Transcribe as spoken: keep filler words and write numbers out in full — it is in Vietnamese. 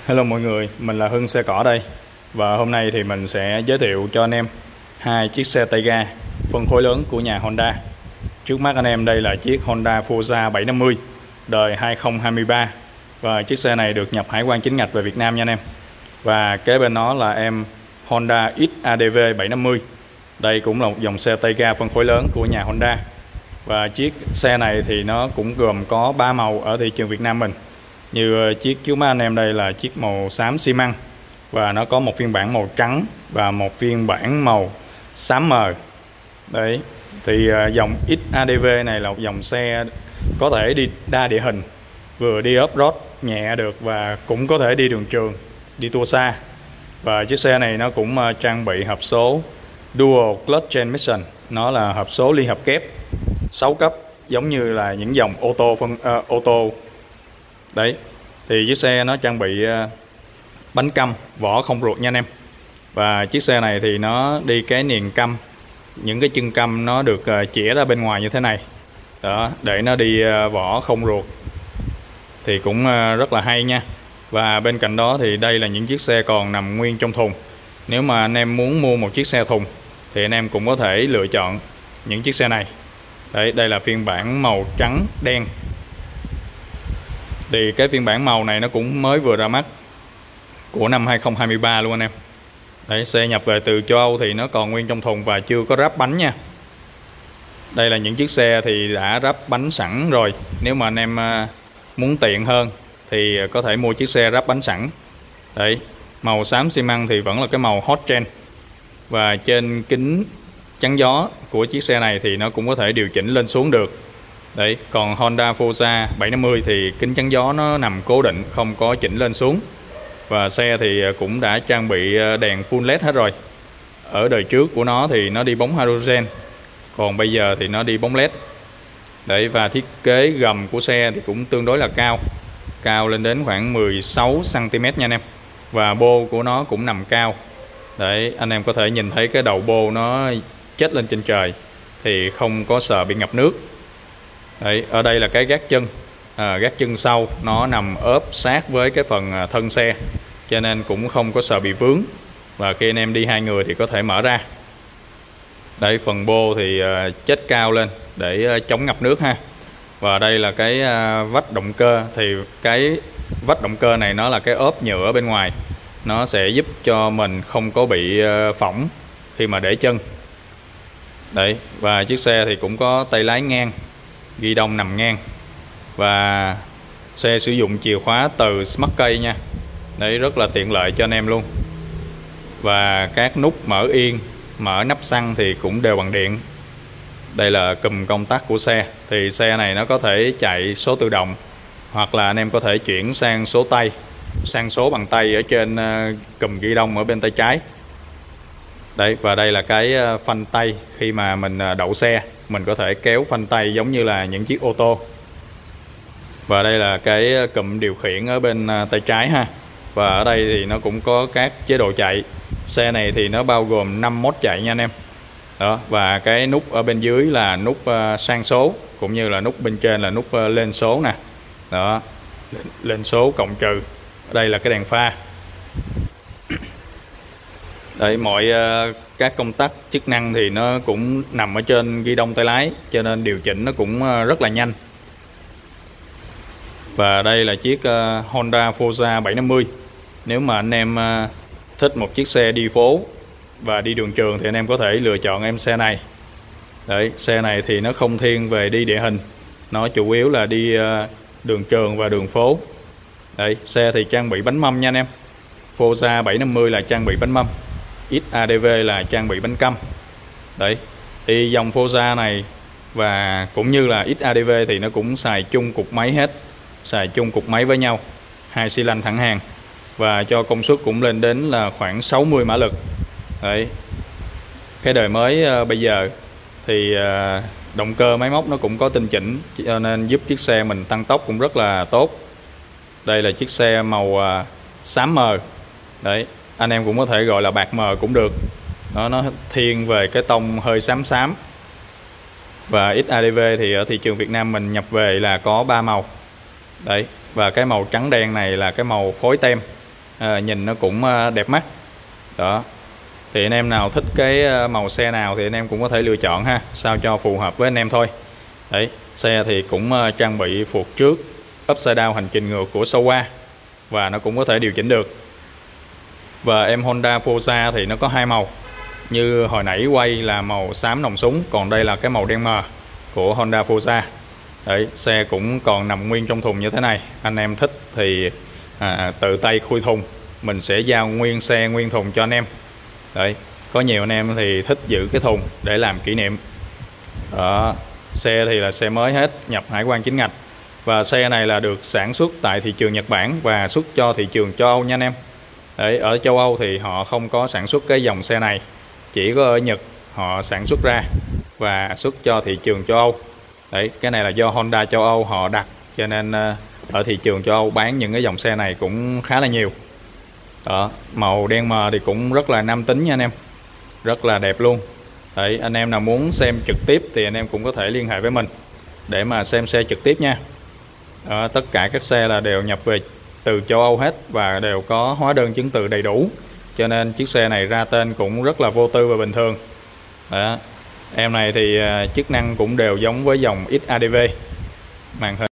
Hello mọi người, mình là Hưng Xe Cỏ đây. Và hôm nay thì mình sẽ giới thiệu cho anh em hai chiếc xe tay ga phân khối lớn của nhà Honda. Trước mắt anh em đây là chiếc Honda Forza bảy năm mươi đời hai không hai ba. Và chiếc xe này được nhập hải quan chính ngạch về Việt Nam nha anh em. Và kế bên nó là em Honda ích a đê vê bảy năm mươi. Đây cũng là một dòng xe tay ga phân khối lớn của nhà Honda. Và chiếc xe này thì nó cũng gồm có ba màu ở thị trường Việt Nam mình. Như chiếc trước mắt anh em đây là chiếc màu xám xi măng, và nó có một phiên bản màu trắng và một phiên bản màu xám mờ. Đấy, thì dòng ích a đê vê này là một dòng xe có thể đi đa địa hình, vừa đi off-road nhẹ được và cũng có thể đi đường trường, đi tour xa. Và chiếc xe này nó cũng trang bị hộp số Dual Clutch Transmission, nó là hộp số liên hợp kép sáu cấp giống như là những dòng ô tô phân uh, ô tô. Đấy, thì chiếc xe nó trang bị uh, bánh căm vỏ không ruột nha anh em. Và chiếc xe này thì nó đi cái niềng căm, những cái chân căm nó được uh, chĩa ra bên ngoài như thế này đó, để nó đi uh, vỏ không ruột, thì cũng uh, rất là hay nha. Và bên cạnh đó thì đây là những chiếc xe còn nằm nguyên trong thùng. Nếu mà anh em muốn mua một chiếc xe thùng thì anh em cũng có thể lựa chọn những chiếc xe này. Đấy, đây là phiên bản màu trắng đen. Thì cái phiên bản màu này nó cũng mới vừa ra mắt của năm hai không hai ba luôn anh em. Đấy, xe nhập về từ châu Âu thì nó còn nguyên trong thùng và chưa có ráp bánh nha. Đây là những chiếc xe thì đã ráp bánh sẵn rồi. Nếu mà anh em muốn tiện hơn thì có thể mua chiếc xe ráp bánh sẵn. Đấy, màu xám xi măng thì vẫn là cái màu hot trend. Và trên kính chắn gió của chiếc xe này thì nó cũng có thể điều chỉnh lên xuống được. Đấy, còn Honda Forza bảy năm mươi thì kính chắn gió nó nằm cố định, không có chỉnh lên xuống. Và xe thì cũng đã trang bị đèn full led hết rồi. Ở đời trước của nó thì nó đi bóng halogen, còn bây giờ thì nó đi bóng led. Đấy, và thiết kế gầm của xe thì cũng tương đối là cao, cao lên đến khoảng mười sáu xăng ti mét nha anh em. Và bô của nó cũng nằm cao. Đấy, anh em có thể nhìn thấy cái đầu bô nó chết lên trên trời, thì không có sợ bị ngập nước. Đấy, ở đây là cái gác chân, à, gác chân sau nó nằm ốp sát với cái phần thân xe, cho nên cũng không có sợ bị vướng. Và khi anh em đi hai người thì có thể mở ra. Đây, phần bô thì uh, chết cao lên để uh, chống ngập nước ha. Và đây là cái uh, vách động cơ. Thì cái vách động cơ này nó là cái ốp nhựa ở bên ngoài, nó sẽ giúp cho mình không có bị uh, phỏng khi mà để chân. Đấy, và chiếc xe thì cũng có tay lái ngang, ghi đông nằm ngang. Và xe sử dụng chìa khóa từ Smart Key nha. Đấy, rất là tiện lợi cho anh em luôn. Và các nút mở yên, mở nắp xăng thì cũng đều bằng điện. Đây là cùm công tắc của xe. Thì xe này nó có thể chạy số tự động, hoặc là anh em có thể chuyển sang số tay, sang số bằng tay ở trên cùm ghi đông ở bên tay trái. Đấy, và đây là cái phanh tay. Khi mà mình đậu xe, mình có thể kéo phanh tay giống như là những chiếc ô tô. Và đây là cái cụm điều khiển ở bên tay trái ha. Và ở đây thì nó cũng có các chế độ chạy. Xe này thì nó bao gồm năm mode chạy nha anh em. Đó, và cái nút ở bên dưới là nút uh, sang số, cũng như là nút bên trên là nút uh, lên số nè. Đó, lên số cộng trừ. Ở đây là cái đèn pha. Đấy, mọi uh, các công tắc chức năng thì nó cũng nằm ở trên ghi đông tay lái, cho nên điều chỉnh nó cũng uh, rất là nhanh. Và đây là chiếc uh, Honda Forza bảy năm mươi. Nếu mà anh em uh, thích một chiếc xe đi phố và đi đường trường thì anh em có thể lựa chọn em xe này. Đấy, xe này thì nó không thiên về đi địa hình, nó chủ yếu là đi uh, đường trường và đường phố. Đấy, xe thì trang bị bánh mâm nha anh em. Forza bảy năm mươi là trang bị bánh mâm, ích a đê vê là trang bị bánh căm. Đấy, thì dòng Forza này và cũng như là ích a đê vê thì nó cũng xài chung cục máy hết, xài chung cục máy với nhau, hai xi lanh thẳng hàng, và cho công suất cũng lên đến là khoảng sáu mươi mã lực. Đấy, cái đời mới uh, bây giờ thì uh, động cơ máy móc nó cũng có tinh chỉnh, cho nên giúp chiếc xe mình tăng tốc cũng rất là tốt. Đây là chiếc xe màu uh, xám mờ. Đấy, anh em cũng có thể gọi là bạc mờ cũng được. Nó nó thiên về cái tông hơi xám xám. Và ích a đê vê thì ở thị trường Việt Nam mình nhập về là có ba màu. Đấy, và cái màu trắng đen này là cái màu phối tem. à, nhìn nó cũng đẹp mắt. Đó, thì anh em nào thích cái màu xe nào thì anh em cũng có thể lựa chọn ha, sao cho phù hợp với anh em thôi. Đấy, xe thì cũng trang bị phuộc trước upside down hành trình ngược của Showa và nó cũng có thể điều chỉnh được. Và em Honda Forza thì nó có hai màu, như hồi nãy quay là màu xám nòng súng, còn đây là cái màu đen mờ của Honda Forza. Đấy, xe cũng còn nằm nguyên trong thùng như thế này. Anh em thích thì à, tự tay khui thùng, mình sẽ giao nguyên xe nguyên thùng cho anh em. Đấy, có nhiều anh em thì thích giữ cái thùng để làm kỷ niệm. Đó, xe thì là xe mới hết, nhập hải quan chính ngạch. Và xe này là được sản xuất tại thị trường Nhật Bản và xuất cho thị trường châu Âu nha anh em. Đấy, ở châu Âu thì họ không có sản xuất cái dòng xe này, chỉ có ở Nhật họ sản xuất ra và xuất cho thị trường châu Âu. Đấy, cái này là do Honda châu Âu họ đặt, cho nên ở thị trường châu Âu bán những cái dòng xe này cũng khá là nhiều. Đó, màu đen mờ thì cũng rất là nam tính nha anh em, rất là đẹp luôn. Đấy, anh em nào muốn xem trực tiếp thì anh em cũng có thể liên hệ với mình để mà xem xe trực tiếp nha. Đó, tất cả các xe là đều nhập về từ châu Âu hết và đều có hóa đơn chứng từ đầy đủ, cho nên chiếc xe này ra tên cũng rất là vô tư và bình thường. Đó, em này thì chức năng cũng đều giống với dòng ích a đê vê, màn hình